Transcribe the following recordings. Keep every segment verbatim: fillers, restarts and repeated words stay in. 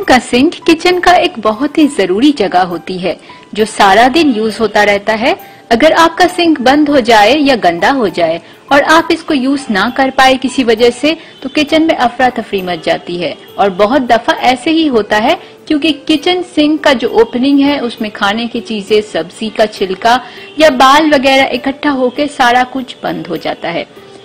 का sink kitchen का एक बहुत ही जरूरी जगह होती है जो सारा दिन यूज होता रहता है। अगर आपका सिंक बंद हो जाए या गंदा हो जाए और आप इसको यूज ना कर पाए किसी वजह से, तो किचन में अफरा तफरी मच जाती है। और बहुत दफा ऐसे ही होता है क्योंकि किचन सिंक का जो ओपनिंग है उसमें खाने की चीजें, सब्जी का छिलका या बाल वगैरह इकट्ठा होकर सारा कुछ बंद हो जाता है।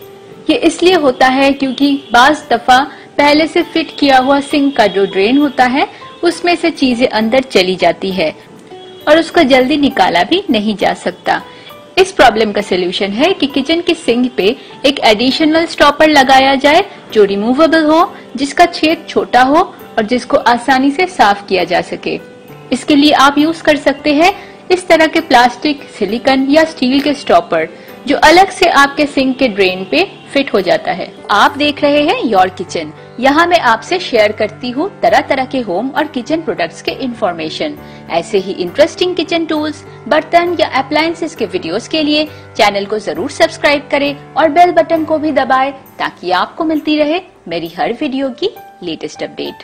ये इसलिए होता है क्योंकि बाज दफा पहले से फिट किया हुआ सिंक का जो ड्रेन होता है उसमें से चीजें अंदर चली जाती है और उसको जल्दी निकाला भी नहीं जा सकता। इस प्रॉब्लम का सोल्यूशन है कि किचन के सिंक पे एक एडिशनल स्टॉपर लगाया जाए जो रिमूवेबल हो, जिसका छेद छोटा हो और जिसको आसानी से साफ किया जा सके। इसके लिए आप यूज कर सकते हैं इस तरह के प्लास्टिक, सिलिकॉन या स्टील के स्टॉपर जो अलग से आपके सिंक के ड्रेन पे फिट हो जाता है। आप देख रहे हैं योर किचन। यहाँ मैं आपसे शेयर करती हूँ तरह तरह के होम और किचन प्रोडक्ट्स के इंफॉर्मेशन। ऐसे ही इंटरेस्टिंग किचन टूल्स, बर्तन या अप्लायंसेस के वीडियोस के लिए चैनल को जरूर सब्सक्राइब करें और बेल बटन को भी दबाएं ताकि आपको मिलती रहे मेरी हर वीडियो की लेटेस्ट अपडेट।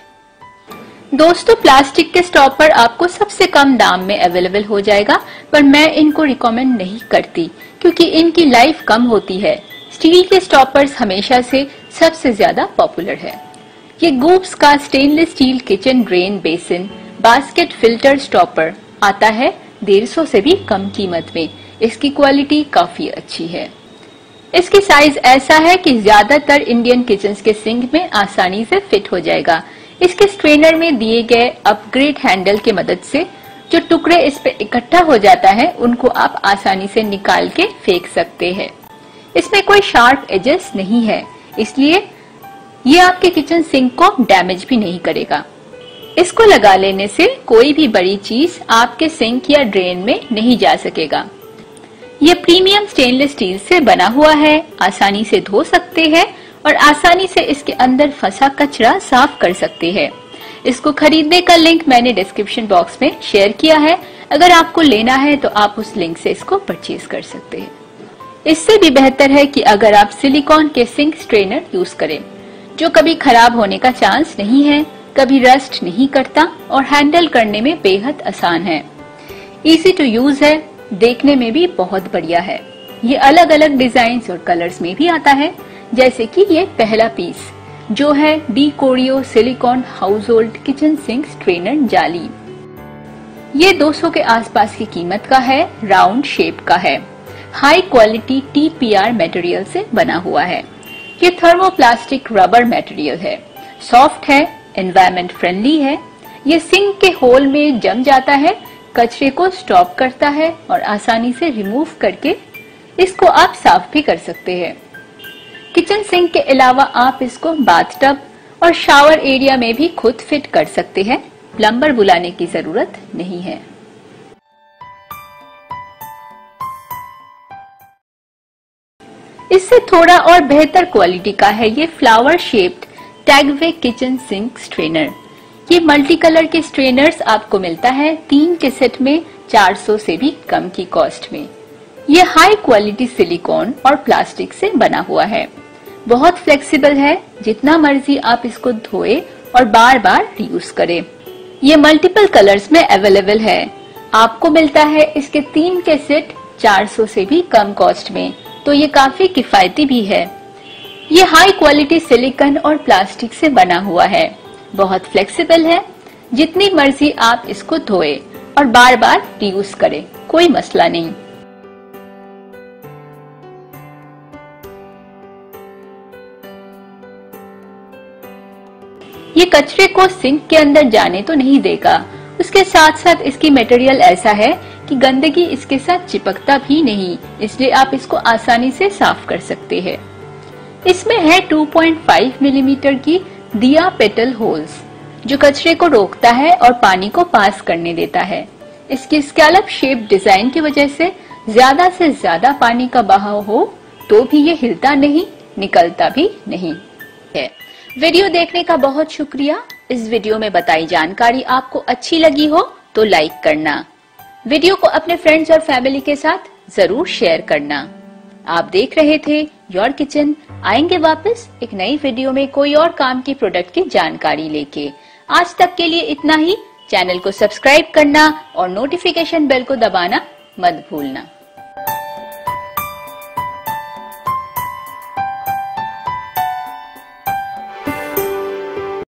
दोस्तों, प्लास्टिक के स्टॉपर आपको सबसे कम दाम में अवेलेबल हो जाएगा, पर मैं इनको रिकमेंड नहीं करती क्योंकि इनकी लाइफ कम होती है। स्टील के स्टॉपर्स हमेशा से सबसे ज्यादा पॉपुलर है। ये गूप्स का stainless steel kitchen drain basin basket filter stopper आता है डेढ़ सौ से भी कम कीमत में। इसकी क्वालिटी काफी अच्छी है। इसकी साइज ऐसा है कि ज्यादातर इंडियन किचन्स के सिंक में आसानी से फिट हो जाएगा। इसके स्ट्रेनर में दिए गए अपग्रेड हैंडल की मदद से जो टुकड़े इस पे इकट्ठा हो जाता है उनको आप आसानी से निकाल के फेंक सकते हैं। इसमें कोई शार्प एजेस नहीं है, इसलिए ये आपके किचन सिंक को डैमेज भी नहीं करेगा। इसको लगा लेने से कोई भी बड़ी चीज आपके सिंक या ड्रेन में नहीं जा सकेगा। ये प्रीमियम स्टेनलेस स्टील से बना हुआ है, आसानी से धो सकते हैं और आसानी से इसके अंदर फंसा कचरा साफ कर सकते हैं। इसको खरीदने का लिंक मैंने डिस्क्रिप्शन बॉक्स में शेयर किया है। अगर आपको लेना है तो आप उस लिंक से इसको परचेज कर सकते हैं। इससे भी बेहतर है कि अगर आप सिलिकॉन के सिंक स्ट्रेनर यूज करें जो कभी खराब होने का चांस नहीं है, कभी रस्ट नहीं करता और हैंडल करने में बेहद आसान है। इजी टू यूज है, देखने में भी बहुत बढ़िया है। ये अलग अलग डिजाइन और कलर्स में भी आता है, जैसे कि ये पहला पीस जो है Decorio silicone household kitchen sink strainer जाली। ये दो सौ के आसपास की कीमत का है, राउंड शेप का है, high quality T P R material से बना हुआ है। ये थर्मोप्लास्टिक रबर मटेरियल है, सॉफ्ट है, एनवायरमेंट फ्रेंडली है। ये सिंक के होल में जम जाता है, कचरे को स्टॉप करता है और आसानी से रिमूव करके इसको आप साफ भी कर सकते हैं। किचन सिंक के अलावा आप इसको बाथटब और शावर एरिया में भी खुद फिट कर सकते हैं। प्लम्बर बुलाने की जरूरत नहीं है। इससे थोड़ा और बेहतर क्वालिटी का है ये flower shaped Tagway kitchen sink strainer. ये मल्टी कलर के स्ट्रेनर्स आपको मिलता है तीन के सेट में चार सौ से भी कम की कॉस्ट में। ये हाई क्वालिटी सिलिकॉन और प्लास्टिक से बना हुआ है, बहुत फ्लेक्सिबल है, जितना मर्जी आप इसको धोए और बार बार यूज करें। ये मल्टीपल कलर्स में अवेलेबल है। आपको मिलता है इसके तीन के सेट चार सौ से भी कम कॉस्ट में, तो ये काफी किफायती भी है। ये हाई क्वालिटी सिलिकॉन और प्लास्टिक से बना हुआ है, बहुत फ्लेक्सिबल है, जितनी मर्जी आप इसको धोए और बार बार यूज करें, कोई मसला नहीं। ये कचरे को सिंक के अंदर जाने तो नहीं देगा, उसके साथ साथ इसकी मटेरियल ऐसा है कि गंदगी इसके साथ चिपकता भी नहीं, इसलिए आप इसको आसानी से साफ कर सकते हैं। इसमें है टू पॉइंट फाइव मिलीमीटर की दिया पेटल होल्स जो कचरे को रोकता है और पानी को पास करने देता है। इसकी स्कैलप शेप डिजाइन की वजह से ज्यादा से ज्यादा पानी का बहाव हो तो भी ये हिलता नहीं, निकलता भी नहीं है। वीडियो देखने का बहुत शुक्रिया। इस वीडियो में बताई जानकारी आपको अच्छी लगी हो तो लाइक करना, वीडियो को अपने फ्रेंड्स और फैमिली के साथ जरूर शेयर करना। आप देख रहे थे योर किचन। आएंगे वापस एक नई वीडियो में कोई और काम की प्रोडक्ट की जानकारी लेके। आज तक के लिए इतना ही। चैनल को सब्सक्राइब करना और नोटिफिकेशन बेल को दबाना मत भूलना।